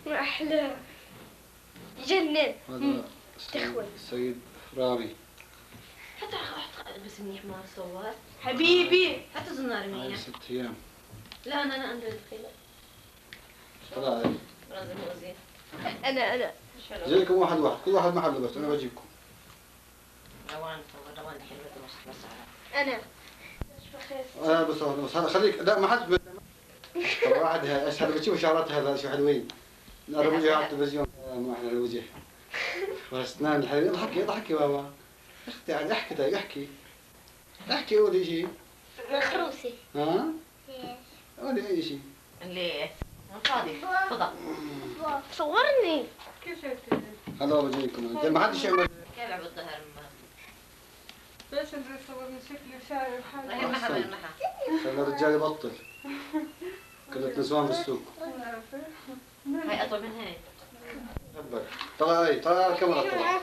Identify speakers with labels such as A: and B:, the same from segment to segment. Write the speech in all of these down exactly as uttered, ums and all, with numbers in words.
A: ما أحلاه يجنن.
B: هذا السيد رامي.
C: حتى البس منيح مع الصور
A: حبيبي.
C: حتى زنار منيح.
B: هاي ست أيام.
C: لا أنا أنا أندرد خيلة.
B: طلعي.
C: لازم وزين.
A: أنا أنا.
B: جايكم واحد واحد، كل واحد محله بس أنا بجيبكم.
C: روان صور روان حلوة بس بس
A: أنا.
B: أنا بس بس هذا خليك لا ما حد. طبعا واحد ايش هذا بتشوف شعراتها هذا شو حلوين. نرى وجهها على التلفزيون ما احلى الوجه. واسنان الحلوين اضحكي اضحكي بابا. اختي عاد احكي طيب احكي. احكي قولي شيء.
A: مخروسي.
B: ها؟ قولي اي شيء.
C: ليه؟ فاضي فضى.
A: صورني.
D: كيف شايفتني؟
B: هلا بابا جايكم انت ما حدش يعمل.
C: كيف عبد الظهر
D: ليش انت تصورني شكلي شايف حالي؟
C: هي محا وين محا؟
B: خلى الرجال يبطل. كلت نسوان بالسوق.
C: هاي أطول من هاي.
B: حبك. طلع اي طلع على الكاميرا طلع.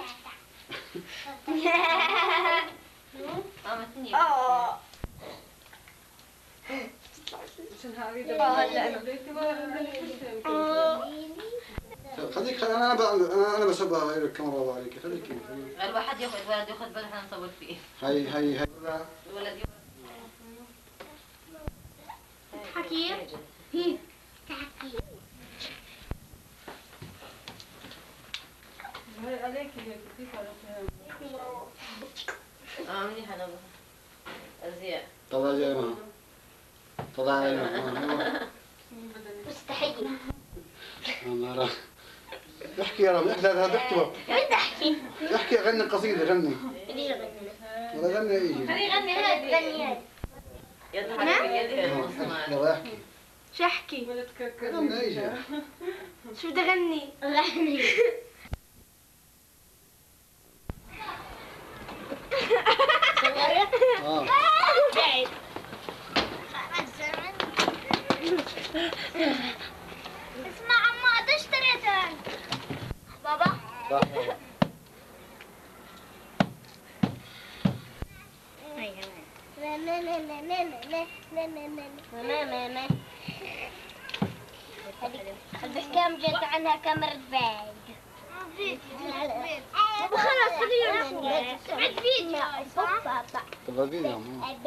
C: قامتني.
A: آه.
D: عشان هاري هلا
B: خليك خليك انا انا انا بسبها هاي الكاميرا الله عليك خليك.
C: الواحد ياخذ ولد ياخذ باله احنا نصور فيه.
B: هاي هاي هاي.
C: الولد
A: حكيم. هي. تحكي.
D: هاي عليك هيك كيف عرفتها؟
C: اه منيح انا ازياء.
B: طلع جاي معها. طلع معها.
A: مستحيل.
B: الله راح. احكي يا رامي احكي هذا بيكتب.
A: بدي احكي.
B: احكي غني قصيدة غني.
A: بدي اغني.
B: ولا غني يجي.
A: خليه يغني هاد غني هاد.
C: يضحك بيده.
B: يلا احكي.
A: شو احكي؟
D: ولا تكركر.
B: غني يجي.
A: شو بدي اغني؟ غني.
B: اه.
A: اسمع عمو قد اشتريتها بابا؟
B: صح بابا.
A: الحكام جت عنها كاميرا بعيد. خلاص خلينا بعد فيديو.
B: طب فيديو.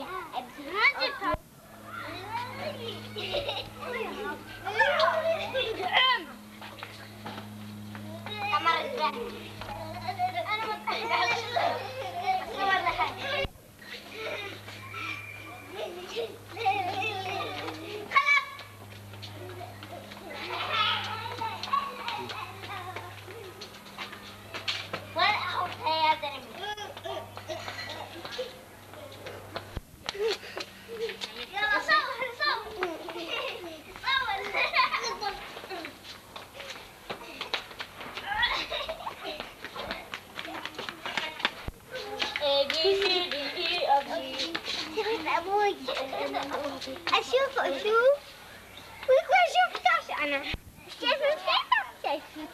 A: أشوف أشوف ويكون أشوف تعرف أنا شايفة شايفة شايفة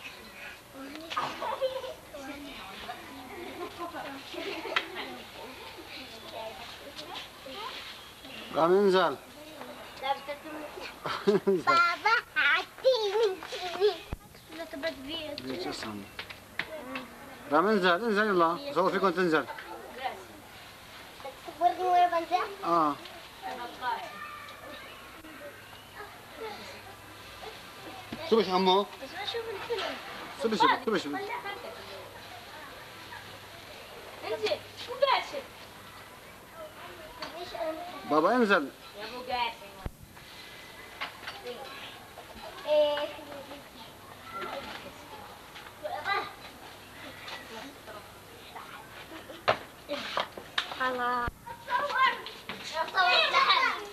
B: قام ينزل.
A: بابا عطيني لا تبعد بيت.
B: قام انزل انزل يلا صور فيكم تنزل.
A: تصورني وين بنزل؟
B: اه. شو بش عمو؟
A: بس ما أشوف الفيلم.
B: شو بش شو بش؟
A: انزل شو قاسم؟
B: بابا انزل.
A: يا ابو قاسم. ايه خلاص. صور صور لحد.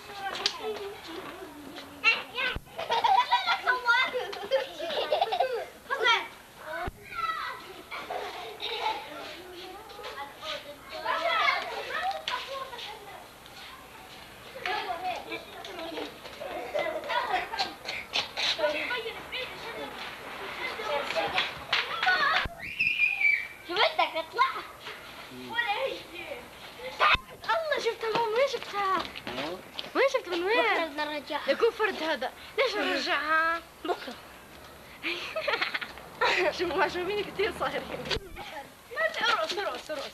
A: شو بدك اطلع؟ ولا هيك. الله شفتها ماما وين شفتها؟ وين شفتها من وين؟ بدنا نرجعها. يكون فرد هذا، ليش نرجعها؟ بكره.
D: معجبين كثير صايرين. ما ارقص ارقص ارقص.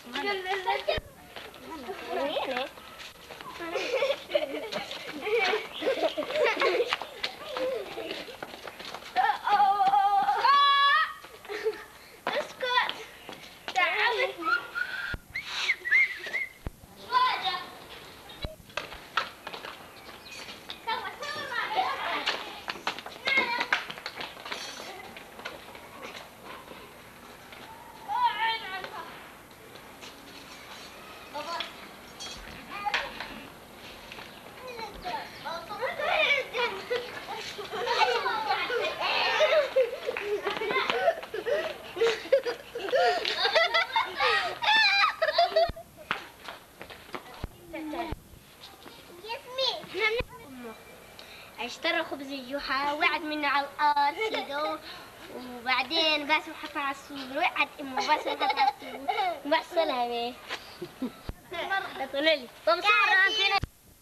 A: اشترى خبز الجحا وقعد منه على الارض كده، وبعدين بس حطها على السور، وقعت امه بس حطها على السور. مع السلامة. قولي لي بابا صار فينا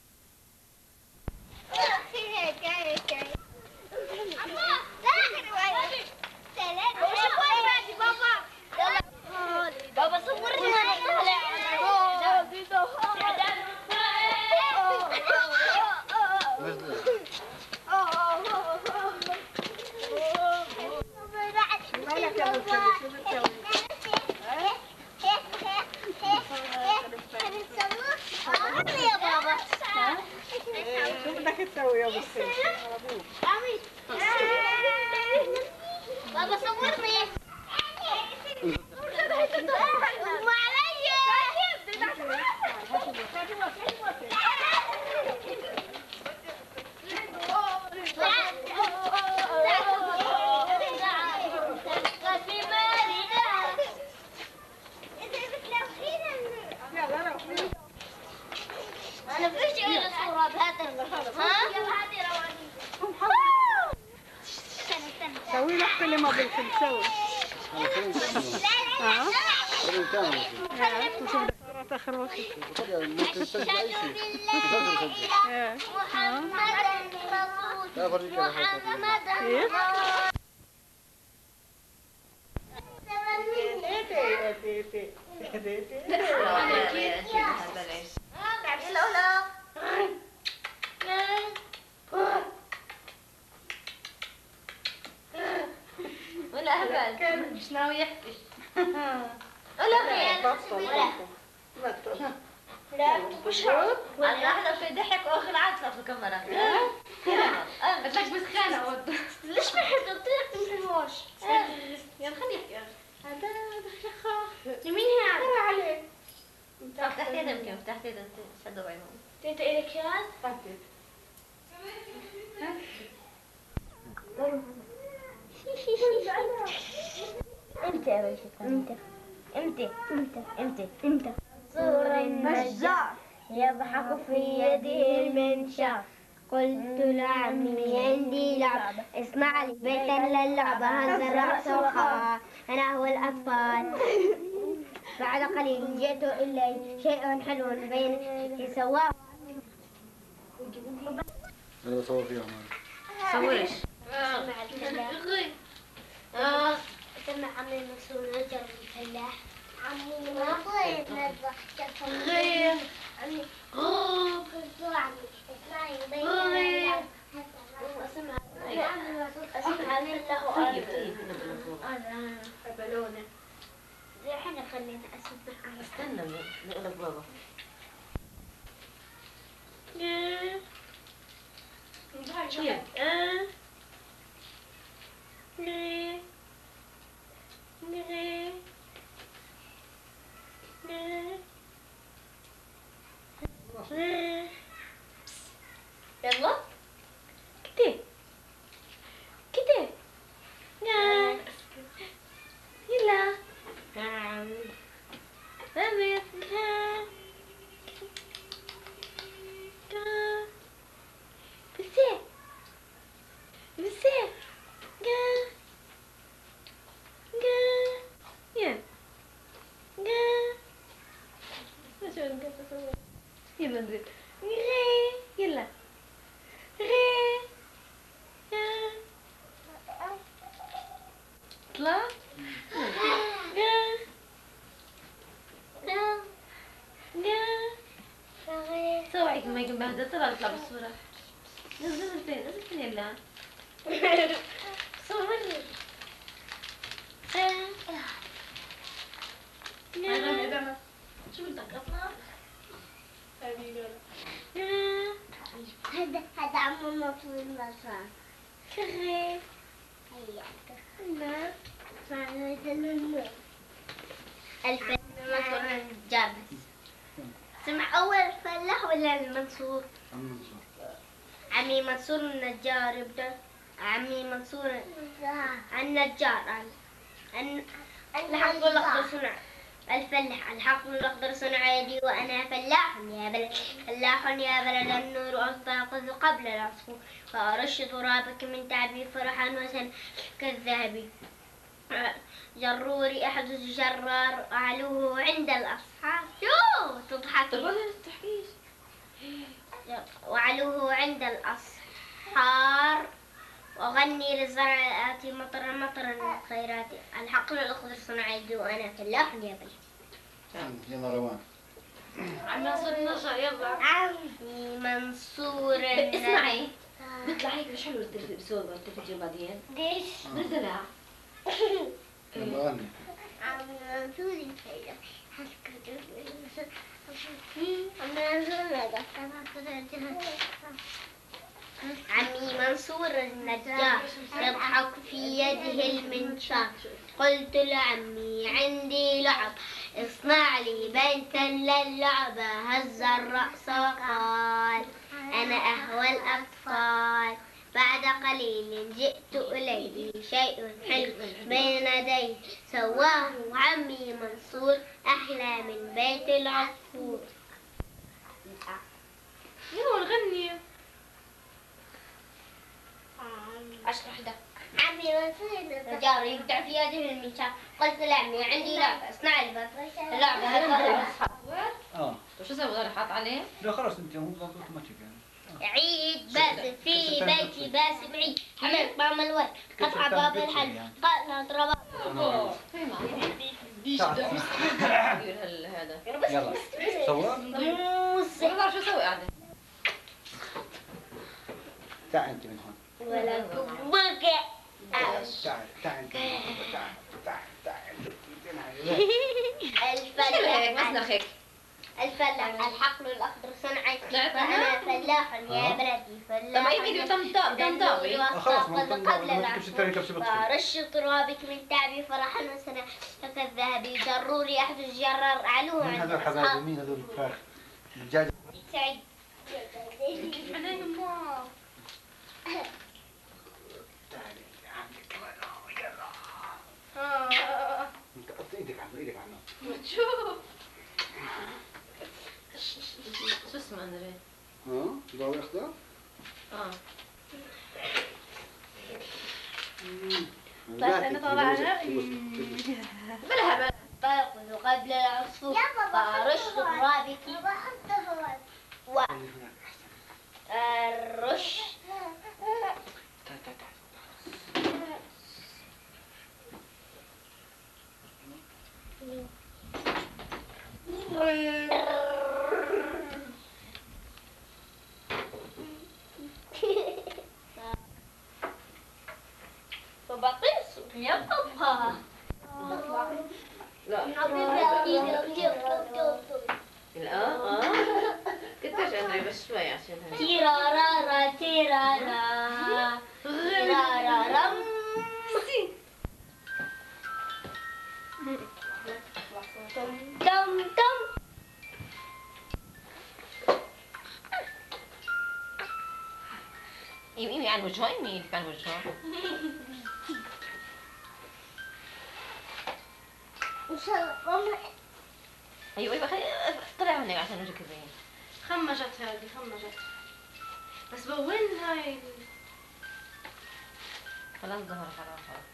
A: بابا صورني.
D: شو بدك تسوي يا بصي؟
A: بابا صورني. أنا فيش إلا صورة بهذا. ها؟
D: سوي لك كلمة بالفيلم سوي. ها؟
B: فيلم كامل.
D: وشو بدك صورة آخر وقت؟
B: ممكن تسجل أي شيء. مسلسل سجل.
A: محمد رسول
B: لا أوريك أنا حاجة.
D: كيف؟
C: ولا هبل مش ناوي يحكي. ولا
D: بطل.
A: لا مش عارف.
C: انا احلى في ضحك واخر عاد في الكاميرا. قلت لك بس خانه.
A: ليش ما حد قلت لك تنسوش؟
C: يلا خليه يحكي.
D: هذا دخخ.
A: لمين هذا؟
D: عليه.
C: فتحت يدك يمكن فتحت يدك شدوا بعينهم.
A: انت الك ياد؟
D: طيب.
A: انت يا باشا انت انت انت انت انت صور النجار يضحك في يده المنشار. قلت لعمي عندي لعبة اسمع لي بيتا للعبة هز الرأس والخوى أنا هو الأطفال. بعد قليل جئت إلي شيء حلو بين يسواه.
B: أنا بصور فيها مال.
C: سويش.
A: سمع الفلاح. آه سمع عمي مسؤول نجر الفلاح. عمي ما طيب نذبح كفن. غير. عمي. أوه كنت عمي. اسمعي بينا. اسمع. اسمع من له
C: طيب طيب
A: أنا بالونة. الحين خلينا أسمع.
C: استنى نقول لك بابا.
A: كيف؟ آه. ليه؟ ليه؟ ليه؟ ليه؟ يلا كده كده يا يلا نعم بابا بسيط بسيط جا جا يا جا شو نقدر نسوي يلا نزيد غي يلا غي يا
C: اطلع. سوي ما يكون بهدل طلع اطلع بالصورة. نزل فين؟ نزل فين يلا؟ صورني. شو بدك اطلع؟
A: هذا هذا عمو مطول المسرح. شغل. هيا. لا. فعلا هذا الفن منصور النجار بس. سمع أول فلاح ولا المنصور؟ عمي منصور النجار يبدأ. عمي منصور النجار. الحق الأخضر صنع الفلاح الحق الأخضر صنع يدي وأنا فلاح يا بلد فلاح يا بلد النور أستيقظ قبل العصفور فأرش ترابك من تعبي فرحا وسن كالذهب جروري أحدث جرار أعلوه عند الأصحاب شو تضحكي
C: طب ولا تحكيش
A: وعلوه عند الأصحار وأغني للزرع آتي مطرا مطرا خيرات الحقل الأخضر صنع يدي وأنا فلاح يا بلد
B: يلا روان.
C: عم منصور النجار يلا.
A: عمي منصور النجار.
C: اسمعي نطلع هيك مش حلو التلفزيون التلفزيون بعدين.
A: ليش؟
C: نزلع.
B: يلا غني.
A: عمي منصور النجار. عمي منصور النجار يضحك في يده المنشار قلت لعمي عندي لعب اصنع لي بيتا للعبة هز الرأس وقال أنا أهوى الأطفال بعد قليل جئت إليه شيء حلو بين يديه سواه عمي منصور أحلى من بيت العصفور.
C: يلا نغني. اشرح ده.
A: عمي منصور النجار يبدع في يده المنشار قلت لعمي عندي لعبة اصنع لي بيت اللعبة هذا
B: اه
C: طيب شو سوي غير حاط عليه؟
B: لا خلاص انت هم ضبط اوتوماتيك يعني.
A: عيد باسم في بيتي باسم عيد حملت طعم الورد قطع باب الحل قطع ضربات
C: هذا
B: يلا صور.
C: والله شو اسوي قاعده؟
B: تعال انت من هون.
A: ولا بقى
B: تعال تعال تعال تعال تعال.
A: الفلاح
C: مسنخك
A: الفلاح الحقل الأخضر صنعي
C: طلعت
A: وأنا فلاح يا بلدي فلاح
C: طب أي فيديو تم تم ضابي
B: خلاص ما
A: قبل
B: العصفور.
A: فرش ترابك من تعبي فرحا وسنا فكالذهب جروري أحد الجرار علوه
B: مين
A: عند
B: هذول حبايبي؟ مين هذول الفراخ؟ الدجاج.
A: سعيد.
D: أنا يما.
B: تعالي عندك كمان يلا.
D: آه.
B: انت حط ايدك عنه ايدك عنه.
C: شوف شو اسمه اندري؟
B: ها؟ ضوء اخضر؟
C: اه
D: بس أنا طالعة
C: بلا هبل.
A: فيقظ قبل العصفور فرش ترابك والرش فبقيس يبقى
C: لا الآن اه كنتش اندري بس شوي عشان هاي.
A: تيرارارا تيرارا تيرارارم تم تم تم
C: ايوه ايوه يعني وجهه مين كان وجهه؟ ايوه ايوه خلي طلع هنا عشان وجهك يبين.
D: خمجت هذه خمجت. بس وين هاي؟
C: خلاص ظهر خلاص خلاص.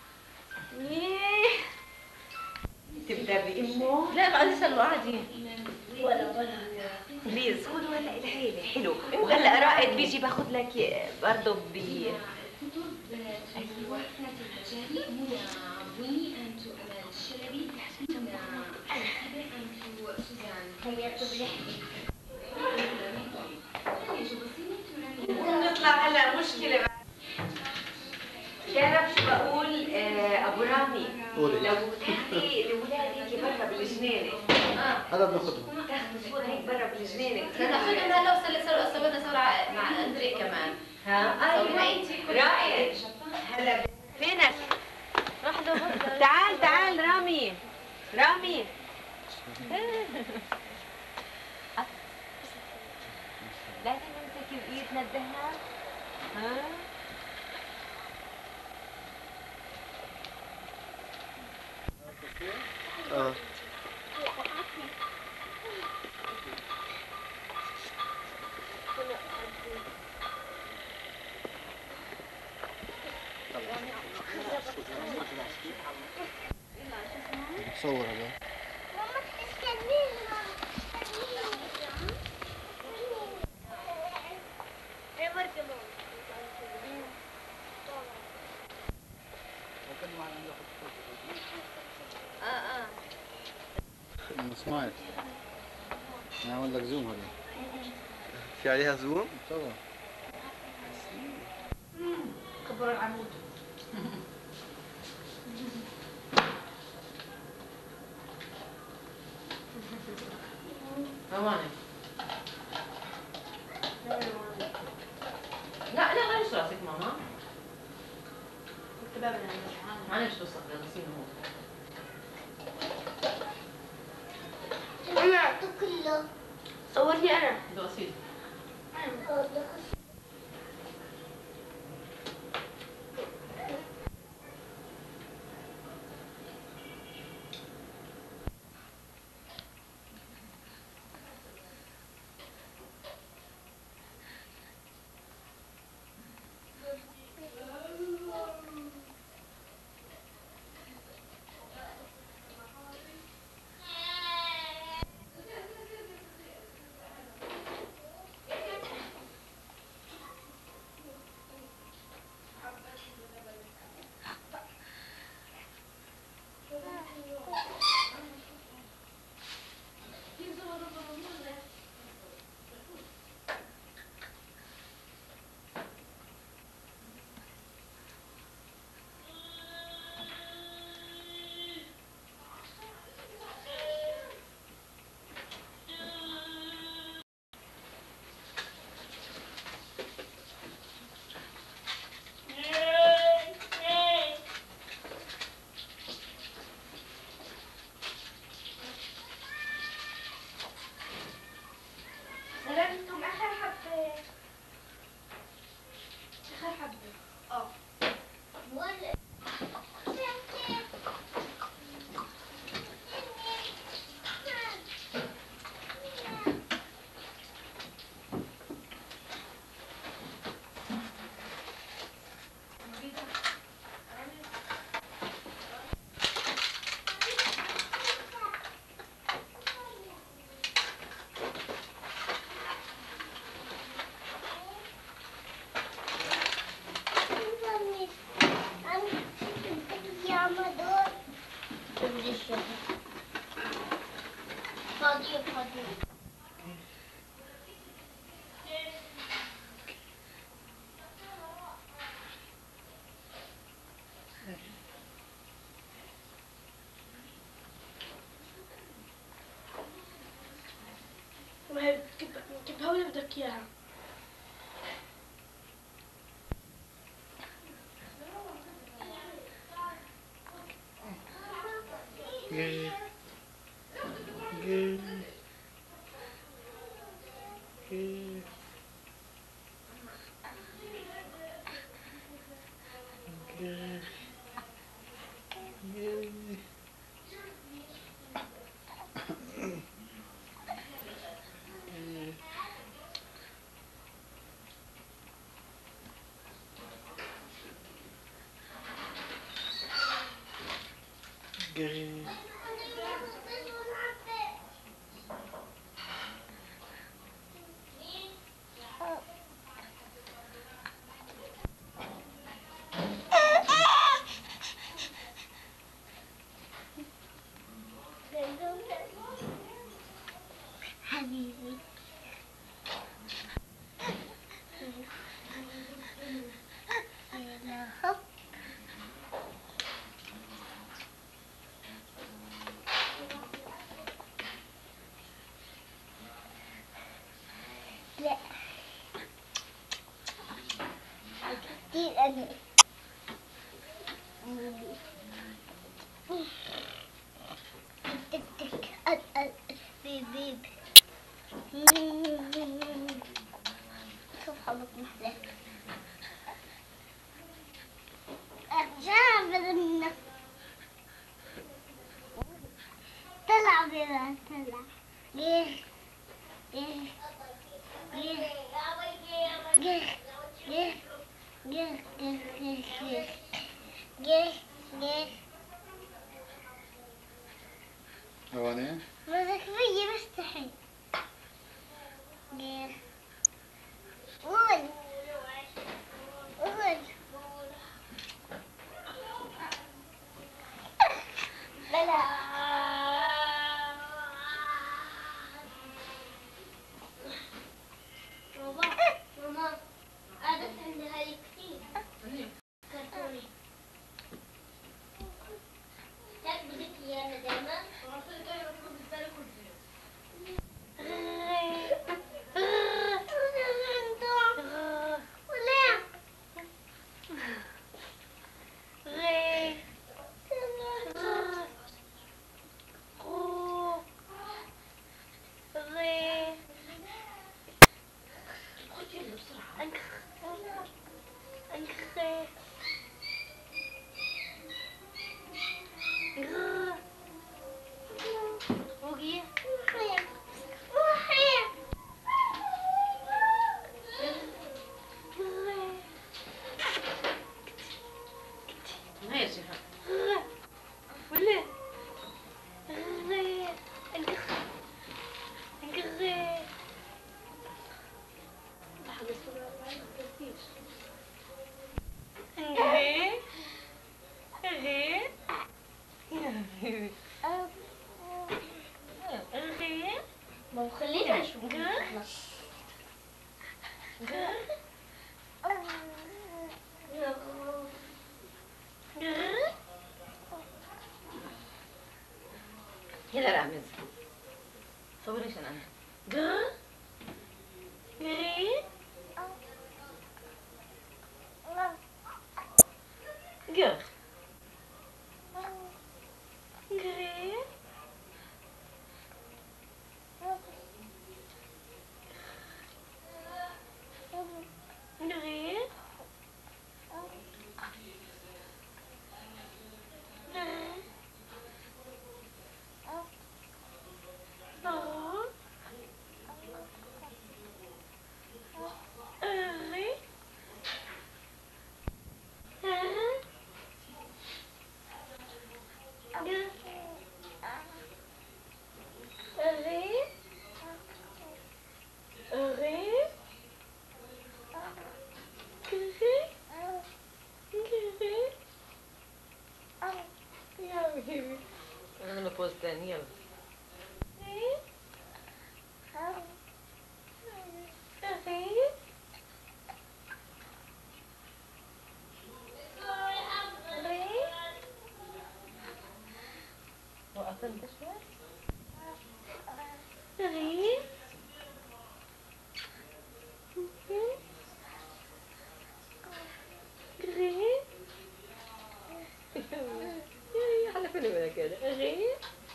E: تبدا بامه.
C: لا بعد يسألوا عادي.
A: ولا ولا
E: بليز قولوا هلا الحيلة حلو. وهلا رائد بيجي باخذ لك برضه ب ايوه
A: هي تصبح
E: نطلع هلا مشكلة بعد. بتعرف شو بقول آه ابو رامي؟
B: قولي.
E: لو تاخذي الاولاد هيك برا بالجنينة. اه
B: هذا بناخذهم.
E: تاخذي صورة هيك برا بالجنينة.
C: ناخذهم هلا وصلنا صورنا صورة مع اندري كمان.
E: ها؟ ايوه رائع. هلا فينك؟ تعال تعال رامي. رامي. لازم نمسك بايد نبهها. ها؟
B: اه صور هذا.
C: اه اه
B: سمعت. انا عامل لك زوم هذا.
F: في عليها زوم؟
B: طبعا.
C: كبر العمود. رواني. لا لا غير راسك ماما. معلش توصل لنصيبه هو.
A: انا اعطيك كله صورني انا
C: ده بسيط.
A: سلامتكم اخر حبه اخر حبه اه ولا صديق صديق
G: ما هي كتبها ولا بدك اياها؟
F: Good. Good. Good. Good. Good. Good.
A: طلع طلع جه جه جه جه جه جه جه جه جه جه
B: ثواني.
A: ماذاك فيا مستحي جه قول قول بلا ماما ماما عادت عندي هاي كثير كرتوني تعرف بدك اياها دايما ما خلينا نشوف
C: يلا رامز صوريش انا جر جري جر جري جري انا بوز تاني يلا وقفت انت شوي غير غير على فيلم ولا كده غير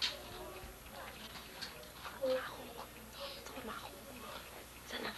C: سنة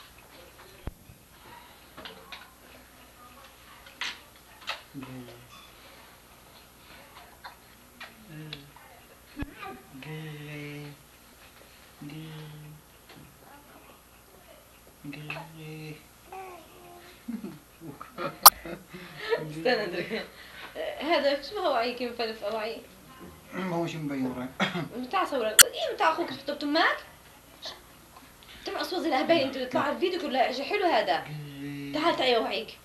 C: استنى ادري هذا شو هو وعي كيف مفلف وعي
B: ما هو شو مبين راي.
C: متاع صورك ايه متاع اخوك تحطه تماك تبع صوت زي الهباية انت تطلع على الفيديو كله شي حلو هذا تعال تعال يا وعيك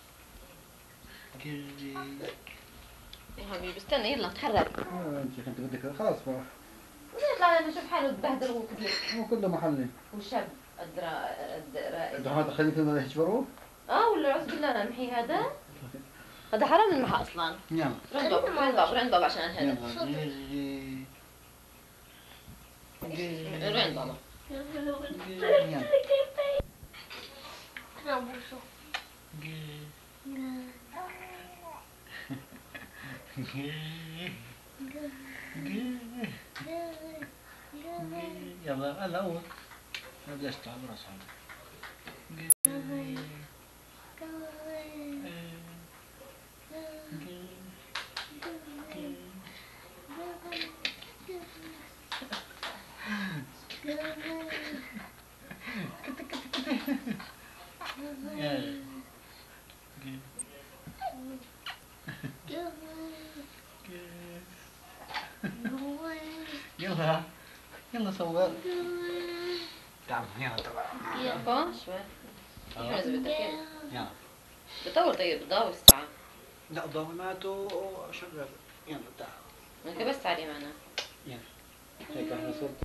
C: يا حبيبي استنى يلا تحرك
B: انت كنت بدك خلاص بقى.
C: يطلع لنا شوف حاله تبهدل هو كثير
B: هو كله محلي.
C: والشاب الدرا الدرا
B: هذا خليك لنا يجبروه؟
C: اه ولا عز بالله نمحي هذا هذا حرام نمحى اصلا
B: يلا
C: رن بابا رن بابا رن بابا عشان هذا رن بابا
B: يلا هلا قول بلاش تعب راسهم يلا يلا صور. تعال يلا طلع.
C: يلا شوي. كيف لازم التركيب؟
B: يلا.
C: بطول طيب بتضاوي الساعة.
B: لا ضوء ماتوا شغل. يلا تعال.
C: انت بس تعالي معنا.
B: يلا. هيك احنا صرت.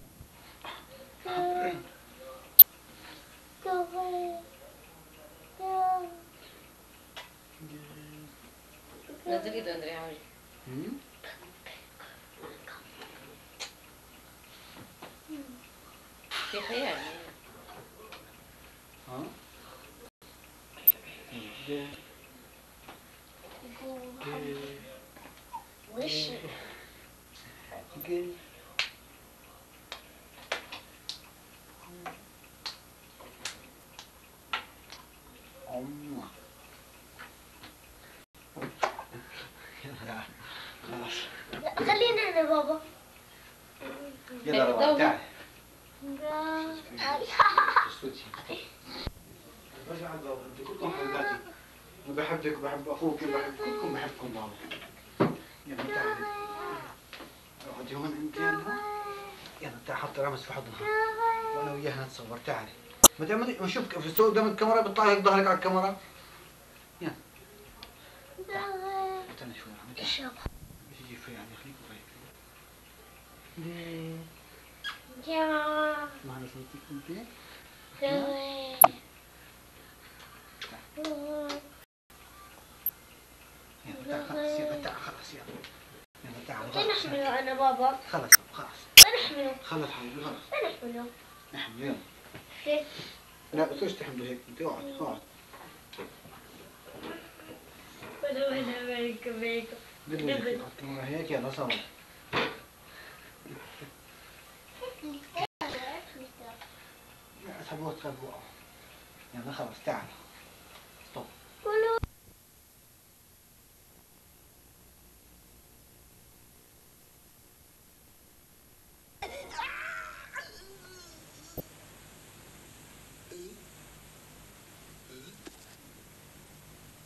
C: نزل ايده اندري عمري. في خيال.
B: ها؟
A: وش
B: أمه. يلا خلاص.
A: لا خلينا انا بابا.
B: يلا روح تعال. رجع البابا انتوا كلكم حبيباتي. انا بحبك وبحب اخوك وبحب كلكم بحبكم بابا. يلا تعالي. اقعدي هون انت يلا. يلا تعال حط رامز في حضنها. وانا وياها نتصور تعالي. ما تعملي ما شوف في الصوت قدام الكاميرا بتطلع هيك ظهرك على الكاميرا. يلا. استنى شوي عم تعال. مش يجي في يعني خليكم طيب.
A: يا
B: معنا صوتك انت؟ يلا تعال خلاص يلا تعال خلاص يلا. يلا تعال
A: وين
B: خلاص.
A: نحمله انا بابا؟
B: خلاص خلاص.
A: وين نحمله؟
B: خلص حبيبي خلص.
A: وين نحمله؟
B: نحمل يلا.
A: كيف؟
B: لا بس ليش تحمله هيك انت اقعد اقعد.
A: ولا ولا بيكو بيكو.
B: دبل هيك حط الكاميرا هيك يلا صور. لا تحبوه تخبوه. يلا خلاص تعال. ستوب.
A: كله